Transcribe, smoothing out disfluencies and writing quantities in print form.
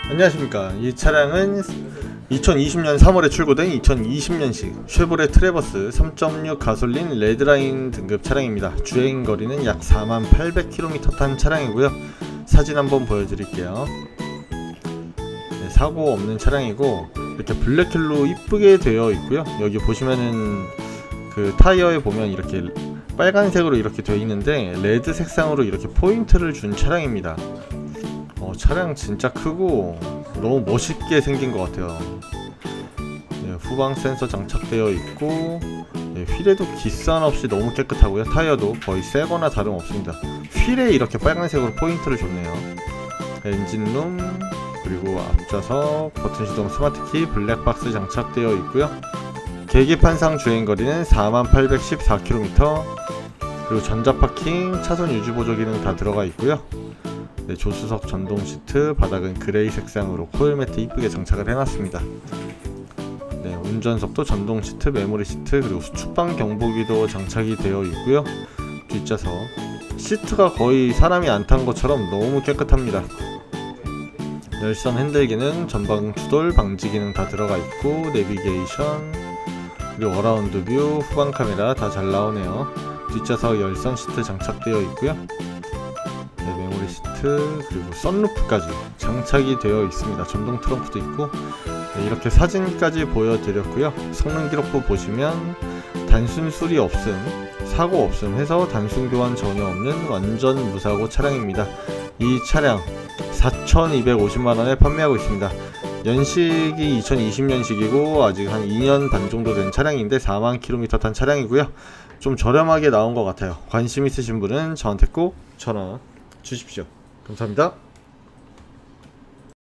안녕하십니까. 이 차량은 2020년 3월에 출고된 2020년식 쉐보레 트래버스 3.6 가솔린 레드라인 등급 차량입니다. 주행거리는 약 48,000km 탄 차량이고요. 사진 한번 보여드릴게요. 네, 사고 없는 차량이고 이렇게 블랙킬로 이쁘게 되어 있고요. 여기 보시면은 그 타이어에 보면 이렇게 빨간색으로 이렇게 되어 있는데 레드 색상으로 이렇게 포인트를 준 차량입니다. 차량 진짜 크고 너무 멋있게 생긴 것 같아요. 네, 후방 센서 장착되어 있고 네, 휠에도 기스한 없이 너무 깨끗하고요. 타이어도 거의 새거나 다름없습니다. 휠에 이렇게 빨간색으로 포인트를 줬네요. 엔진룸, 그리고 앞좌석, 버튼 시동 스마트키, 블랙박스 장착되어 있고요. 계기판상 주행거리는 48,114km, 그리고 전자파킹, 차선 유지보조 기능 다 들어가 있고요. 네, 조수석 전동 시트, 바닥은 그레이 색상으로 코일 매트 이쁘게 장착을 해놨습니다. 네, 운전석도 전동 시트, 메모리 시트, 그리고 수축방 경보기도 장착이 되어 있고요. 뒷좌석 시트가 거의 사람이 안 탄 것처럼 너무 깨끗합니다. 열선 핸들 기능, 전방 추돌 방지 기능 다 들어가 있고, 내비게이션, 그리고 어라운드 뷰, 후방 카메라 다 잘 나오네요. 뒷좌석 열선 시트 장착되어 있고요. 네, 메모리 시트, 그리고 썬루프까지 장착이 되어 있습니다. 전동 트렁크도 있고. 네, 이렇게 사진까지 보여드렸고요. 성능 기록부 보시면 단순 수리 없음, 사고 없음 해서 단순 교환 전혀 없는 완전 무사고 차량입니다. 이 차량 4,250만원에 판매하고 있습니다. 연식이 2020년식이고 아직 한 2년 반 정도 된 차량인데 4만 km 탄 차량이고요. 좀 저렴하게 나온 것 같아요. 관심 있으신 분은 저한테 꼭 전화 주십시오. 감사합니다.